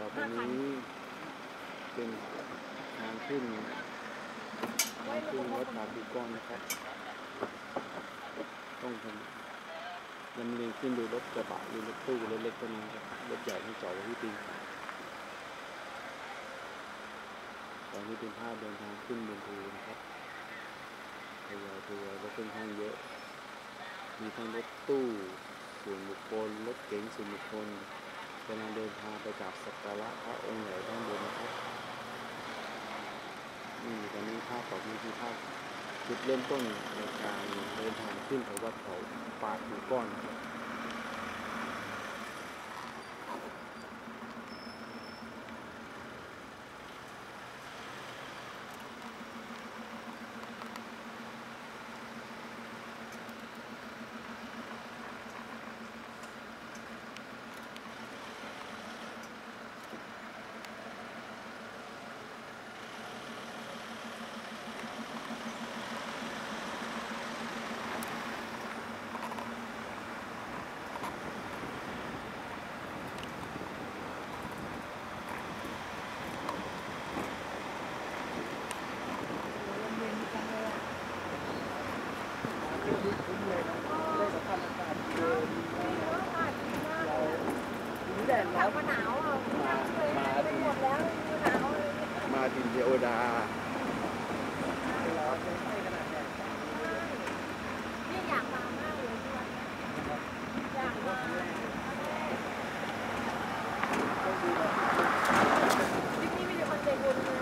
ตอนนี้เป็นทางขึ้นวัดป่าภูก้อนนะครับต้องลำเลียงขึ้นโดยรถกระบะหรือรถตู้เล็กๆเท่านั้นครับรถใหญ่ที่จอดไว้ที่ตีนตอนนี้เป็นภาพเดินทางขึ้นบนภูนะครับทยอยรถค่อนข้างเยอะมีทั้งรถตู้ส่วนบุคคลรถเก๋งส่วนบุคคลกำลังเดินทางไปกราบสักการะพระองค์ใหญ่ด้านบนนะครับตอนนี้ภาพต่อไปคือภาพจุดเริ่มต้นในการเดินทางขึ้นไปวัดเขาป่าภูก้อนนะครับมาดินเทวดานี่อยากมามากเลยอยากมาที่นี่มีแต่คนใจบุญเลย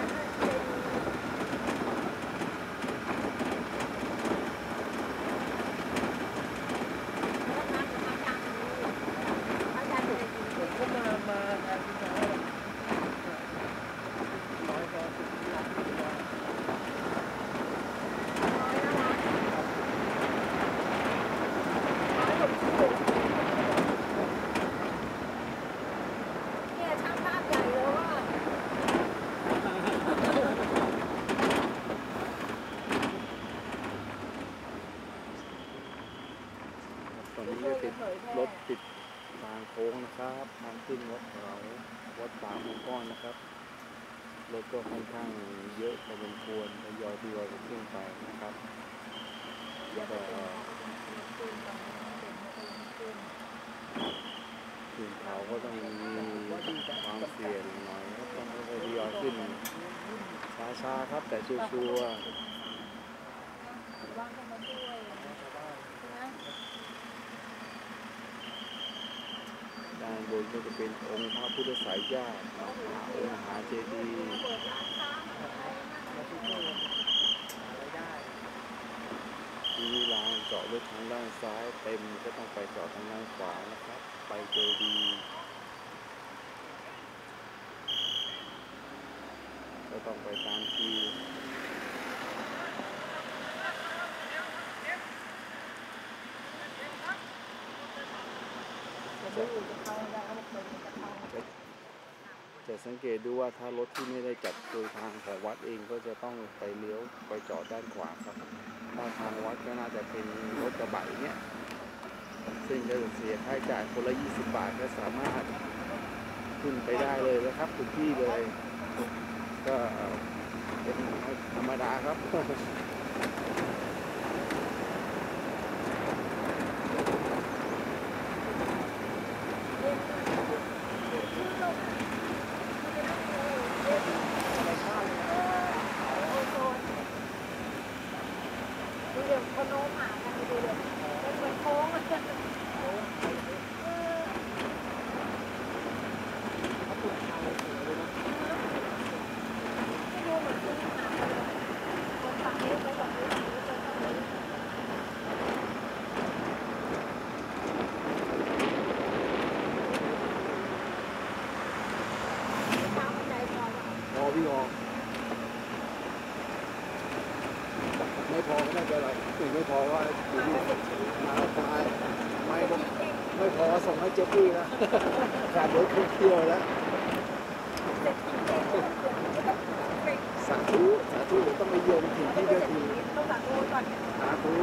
ตอนนี้ก็ติดรถติดทางโค้งนะครับทางขึ้นวัดป่าภูก้อนนะครับรถก็ค่อนข้างเยอะพอสมควรทยอยขึ้นไปนะครับแล้วก็ขึ้นเขาก็ต้องมีความเสี่ยงหน่อยต้องทยอยขึ้นช้าๆครับแต่ชัวร์ด้านบนก็จะเป็นองค์พระพุทธสายญาติองค์มหาเจดีย์ที่ลานจอดรถทางด้านซ้ายเต็มก็ต้องไปจอดทางด้านขวานะครับไปเจดีย์ก็ต้องไปตามที่จะสังเกตดูว่าถ้ารถที่ไม่ได้จัดโดยทางของวัดเองก็จะต้องไปเลี้ยวไปจอดด้านขวาครับถ้าทางวัดก็น่าจะเป็นรถกระบะอย่างเงี้ยซึ่งจะเสียค่าใช้จ่ายคนละ20 บาทก็สามารถขึ้นไปได้เลยนะครับทุกที่เลยก็เป็นธรรมดาครับคนโน้มหากันดูเลยเป็นเหมือนโค้งไม่ดูเหมือนคนหาคนฝั่งนี้ไปฝั่งนี้ฝั่งนี้ไปฝั่งนี้เช้ามันใจพอพี่ออกไม่พอก็ไม่เป็นไรถึงไม่พอว่าอยู่ที่มาตายไม่พอส่งให้เจ๊ปี้นะขาดรถท่องเที่ยวแล้วสาธุต้องไปเยี่ยมถึงที่ด้วยดีต้องสาธุก่อนสาธุ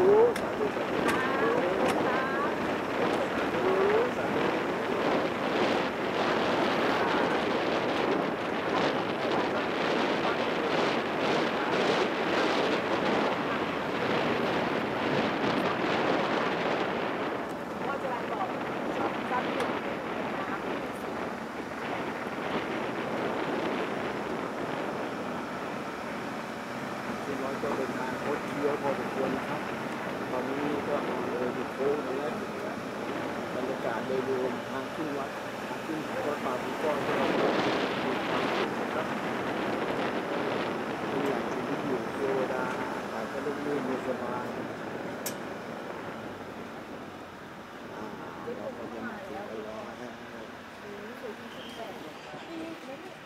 ก็เป็นทางคดเคี้ยวพอสมควรนะครับตอนนี้ก็เลยมีโค้งแล้วบรรยากาศโดยรวมทางขึ้นวัดขึ้นวัดป่าภูก้อนก็มีความสุขนะครับเป็นอย่างชีวิตอยู่เทวดาอาจจะลุ่มลื่นมีสบายเราก็จะมาถึงแล้วนะฮะ